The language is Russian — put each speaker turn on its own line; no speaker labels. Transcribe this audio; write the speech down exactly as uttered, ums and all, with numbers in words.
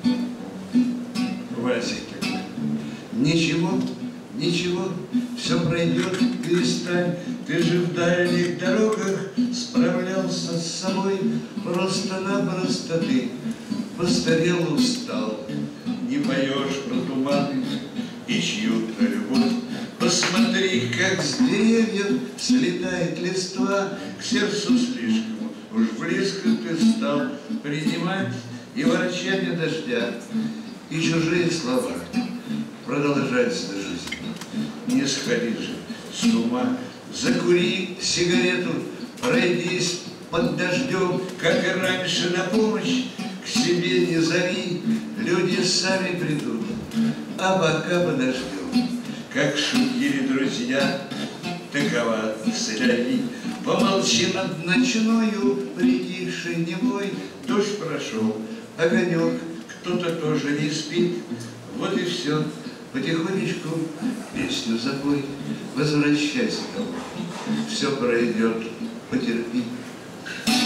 Вальсик такой. Ничего, ничего, все пройдет, перестань. Ты же в дальних дорогах справлялся с собой. Просто-напросто ты постарел, устал. Не поешь про туманы и чью-то любовь. Посмотри, как с деревьев слетает листва. К сердцу слишком уж близко ты стал принимать и ворчание дождя, и чужие слова. Продолжается жизнь. Не сходи же с ума. Закури сигарету, пройдись под дождем, как и раньше, на помощь к себе не зови. Люди сами придут, а пока подождем. Как шутили друзья, такова цель. Помолчи над ночною, притихшей немой. Дождь прошел, огонек, кто-то тоже не спит. Вот и все. Потихонечку песню запой, возвращайся домой. Все пройдет, потерпи.